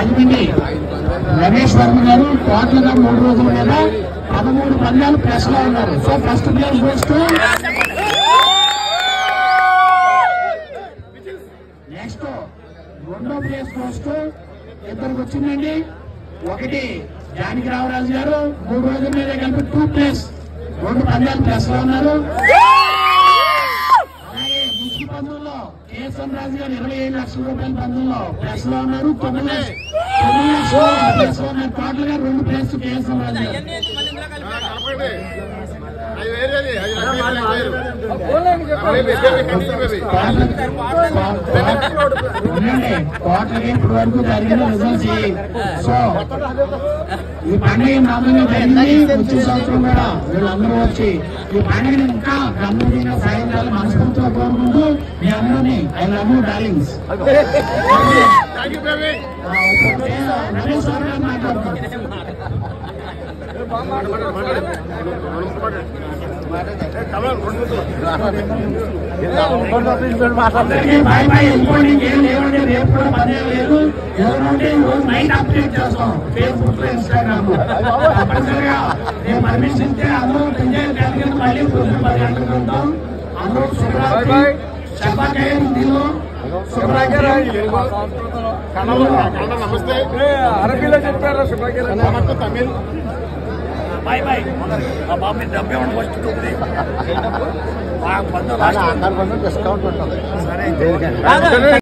రాజమండ్రి రమేష్ వర్మ గారు టోటల్గా 3 రోజుల మీద 13 పందాలు ప్రెస్ లో ఉన్నారు. సో ఫస్ట్ ప్లేస్ చూస్తూ నెక్స్ట్ రెండో ప్లేస్ చూస్తూ ఇద్దరికి వచ్చిందండి. ఒకటి జానకి రామరాజు గారు 3 రోజుల మీద కలిపి 2 ప్లేస్ 2 పందాలు ప్రెస్ లో ఉన్నారు. ముసుగు పందుల్లో కేఎస్ఎం రాజు గారు 25 లక్షల రూపాయల పందుల్లో ప్రెస్ లో ఉన్నారు. 9 లక్షల ప్రెస్ లో ఉన్నారు. టోటల్ గా 2 ప్లేస్ కేఎస్ఎం రాజు గారు. టోటల్ ఇప్పటి వరకు జరిగిన రిజల్ట్స్. సో ఈ పండుగ మామూలుగా జరిగింది. వచ్చే సంవత్సరం కూడా వీళ్ళందరూ వచ్చి ఈ పండుగని ఇంకా గమ్యంగా సాయంత్రాలు మనస్ఫూర్తిగా కోరుకుంటూ మీ అందరినీ I love you darlings. Ramesh Varma garu మాట్లాడుతున్నారు. బాయ్ బాయ్ వెళ్ళిపోండి. ఇంకేం లేవండి. రేపు కూడా పదేం లేదు. ఎవరుంటే రోజు నైట్ అప్డేట్ చేస్తాం ఫేస్బుక్ లో ఇన్స్టాగ్రామ్ లో. తప్పనిసరిగా నేను పర్మిషన్ ఇస్తే అందరూ పంచాయతీ మళ్ళీ పొద్దున 10 గంటలకు ఉంటాం. అందరూ శుభరాత్రి శుభాకాయ హిందీలో నమస్తే అరబీలో చెప్పారా శుభాకాయ తమిళ్ బాయ్ బాయ్. బాబు మీరు డబ్బే ఉండి ఫస్ట్ డిస్కౌంట్ ఉంటుంది.